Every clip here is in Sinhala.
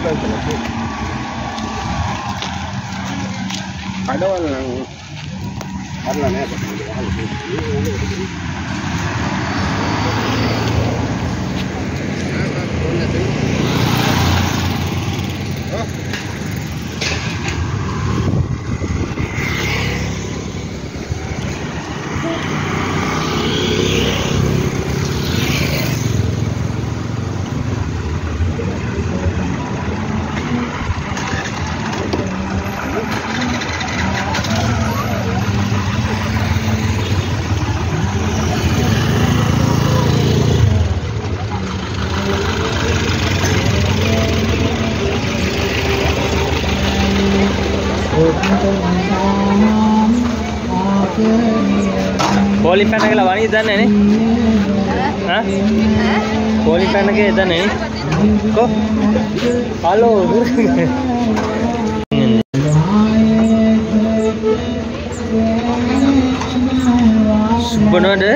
Kadawal ng karena na ito. Poli fan එක ලවණි දන්නේ නේ? හා? පොලි fan එකේ දන්නේ නේ? කො? හලෝ. Subanode?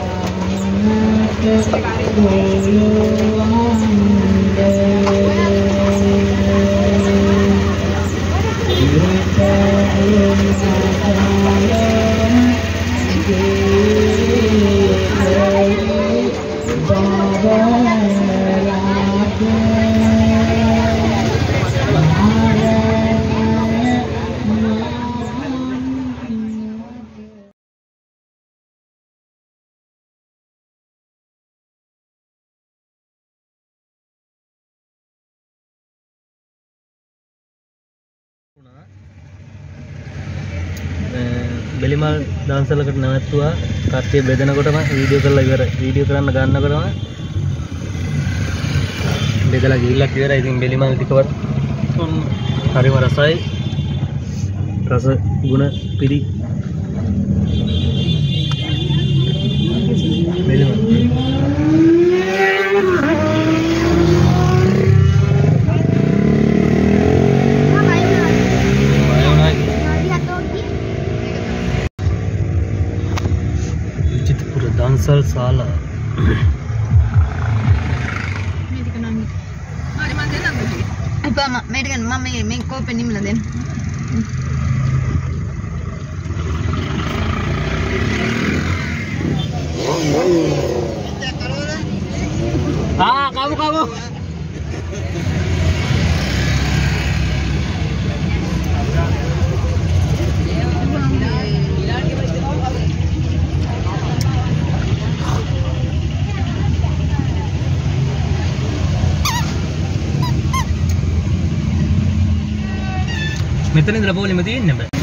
Belimal dansalකට නැවතුවා කට්ටිය බෙදනකොටම වීඩියෝ කරලා ඉවරයි. වීඩියෝ කරන්න ගන්නකොටම බෙදලා ගිහිල්ලා ඉවරයි. ඉතින් බෙලිමල් ටිකවත් හරිම රසයි. රස ගුණ පිරි බෙලිමල්. Dansal Sala. Apa mak, mereka kan mama main kopi ni meladen. Ah, kamu. මෙතන ඉඳලා පොලිම තියෙන්නේ බෑ.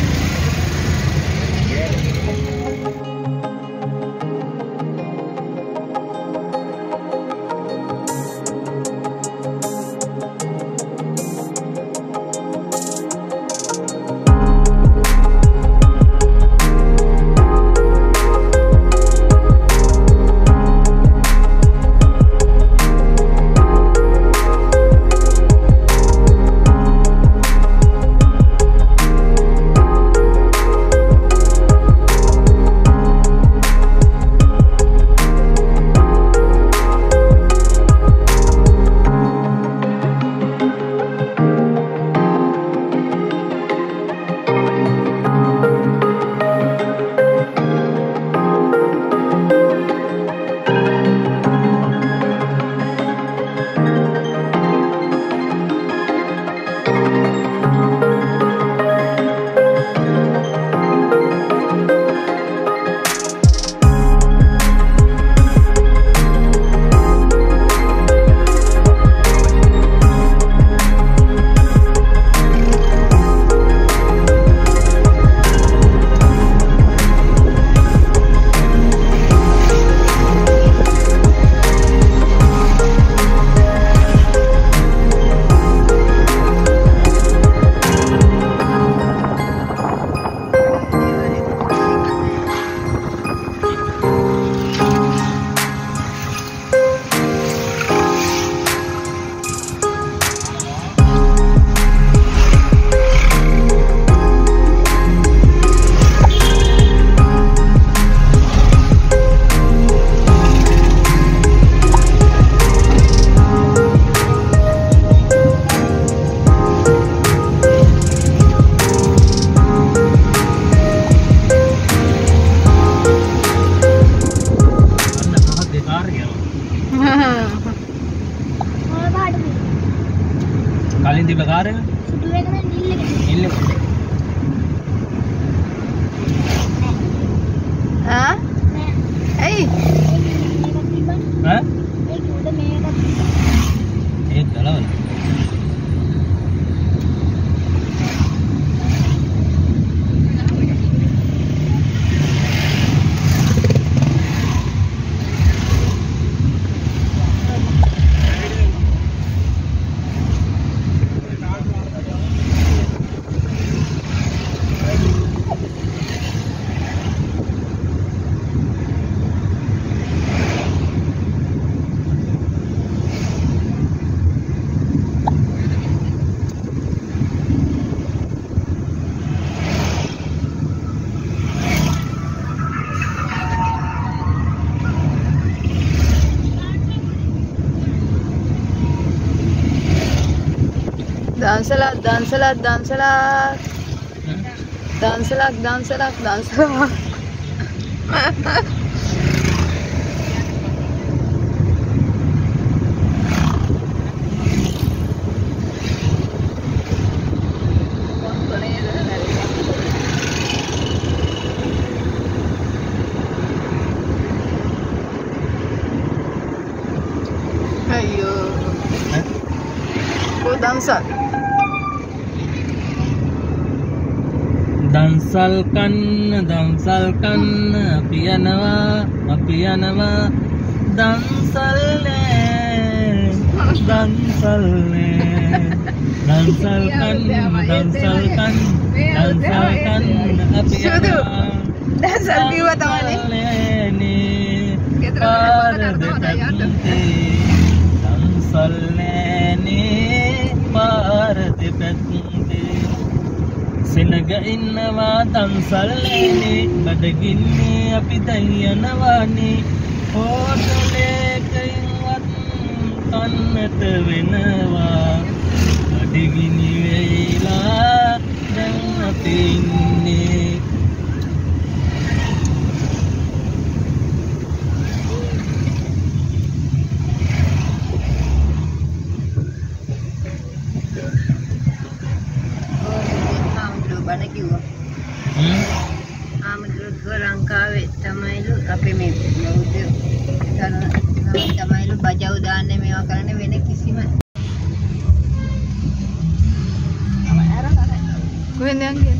dansalat, dansalat, dansalat. Dansalat, dansalat, dansalat. Ayo. Kau dansat. දන්සල්කන්න දන්සල්කන්න අපි යනවා දන්සල්නේ දන්සල්කන්න අපි යනවා Dansat kiwa tamane. දන්සල්නේ පාරද පැත්තේ සෙනග ඉන්නවා දන්සල්නේ බඩගින්නේ අපි දැන් යනවානේ හෝටලයකින්වත් කන්නට වෙනවා බඩගිනි වෙයිලා දැන් අපි ඉන්නේ Bana kiwa. Menurut orang kawe tamailu tapi me udah karena tamailu baca udahane mewa karena wene kisima. Kuwi ndang gen.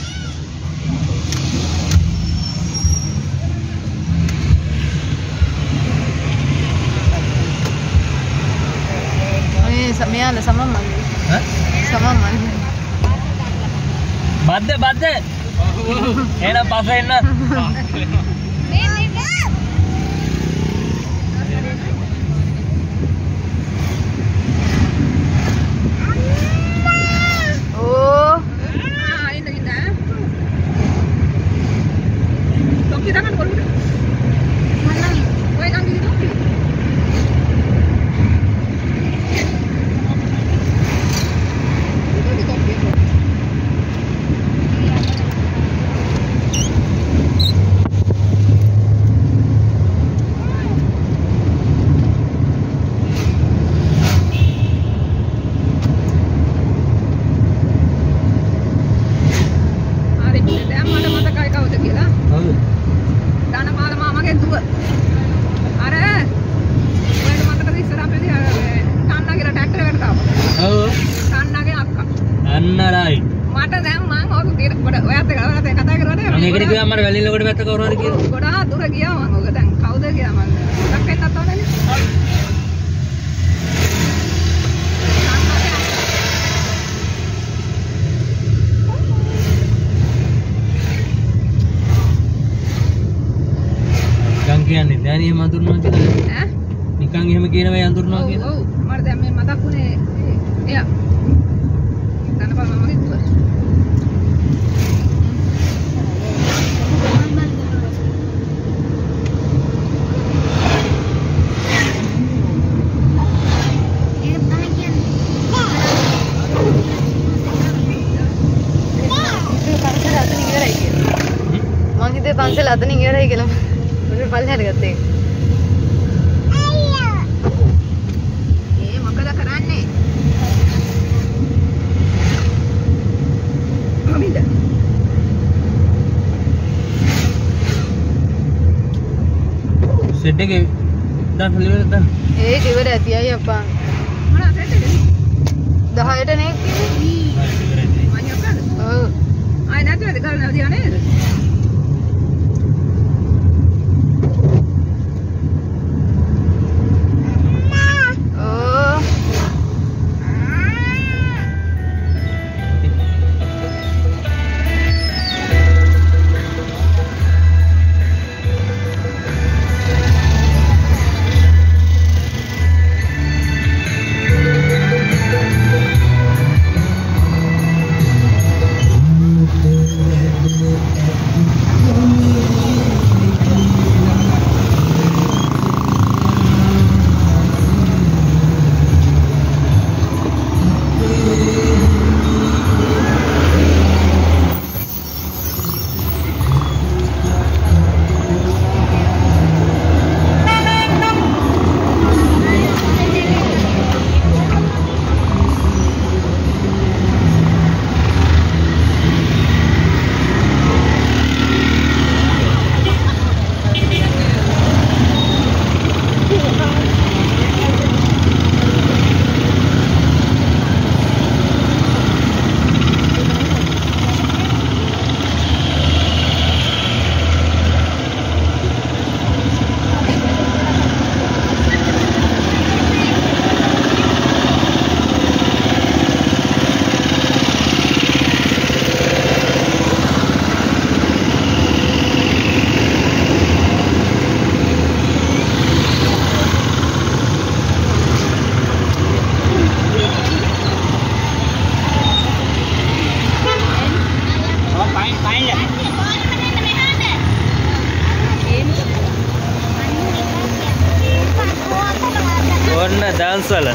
Samia sama man. Hah? Sama man. බද්ද එහෙනම් පස්සේ එන්න Oh ini kita topi tangan kalau udah mana gue kan gitu topi itu di topi අන්නරයි මට දැන් මං ඔක ඔයත් කතා කරලා මේකට ගියා මම වැලිලකට පැත්ත කවුරු හරි කියලා ගොඩාක් දුර ගියා මං ඔක දැන් කවුද ගියා මං මතක් වෙන්නත් ඕනනේ නිකන් කියන්නේ දැන් එහෙම අඳුරනවා කියලා ඈ නිකන් එහෙම කියනවා අඳුරනවා කියලා ඔව් මට දැන් මේ මතක් වුණේ එයා දැන් බලන්න මම කිව්වා පන්සල් අතනින් ඉවරයි කියලා මම පල්ලෙහාට ගත්තේ. අයියා. මොකද කරන්නේ? මමිද. සෙට් එකේ දැන් ඉවරද දැන්? ඒක ඉවර ඇති අය අප්පා. මොනවා සෙට් එකද? 10ට නේ කිව්වේ. ඉවරයි. මං යකද? ඔව්. ආය නැතුවද ගල් නැවතියා නේද? ඩාන්ස් වල.